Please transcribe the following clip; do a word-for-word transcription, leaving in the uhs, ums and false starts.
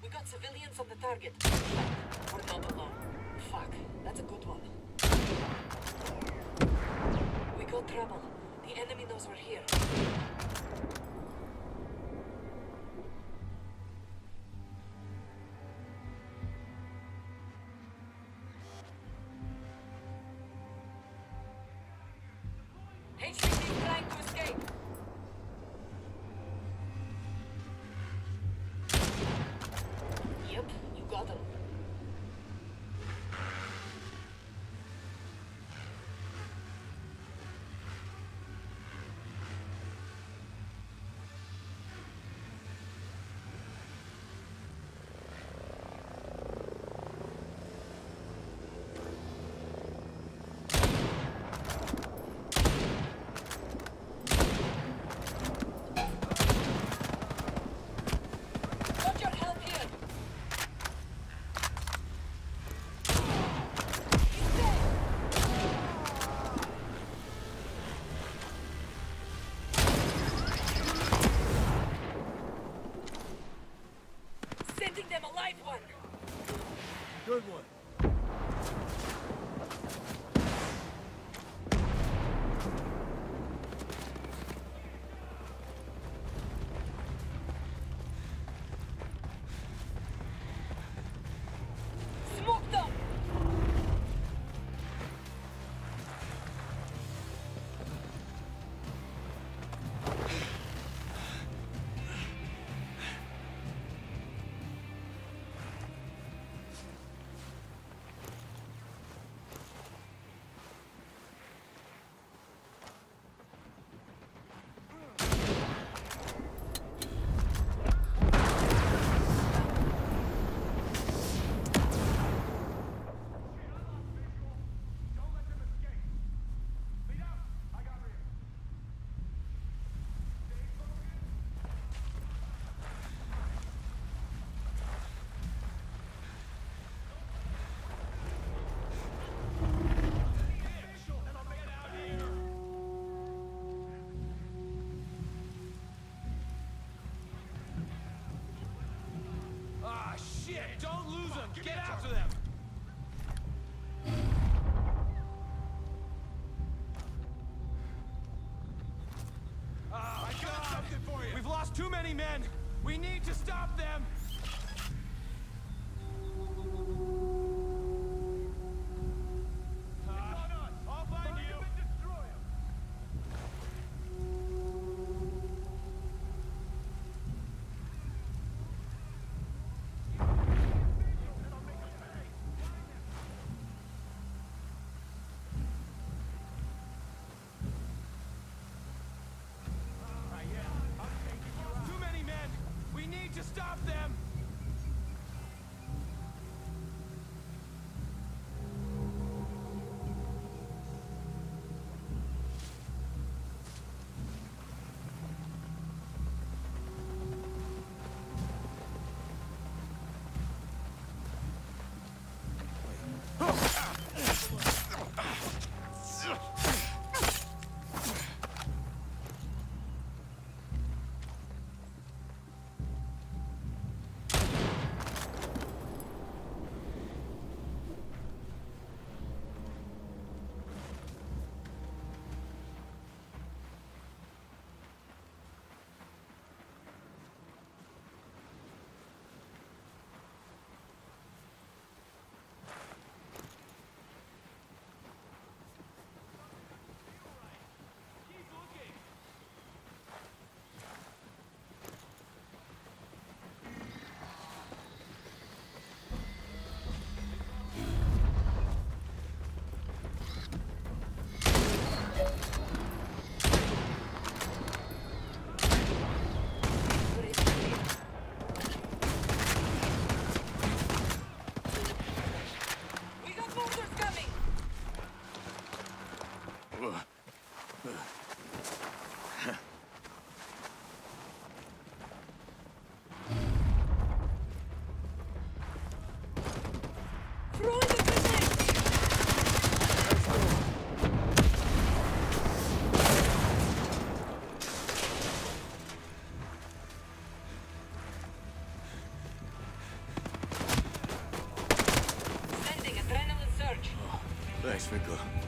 We got civilians on the target. We're not alone. Fuck, that's a good one. We got trouble. The enemy knows we're here. H V T trying to escape. Yep, you got him. Sending them a live one! Good one. Smoke them! Shit! Don't lose them! Get after them! Oh, I got something for you! We've lost too many men! We need to stop them! I'll find you! Too many men! We need to stop them! trigger.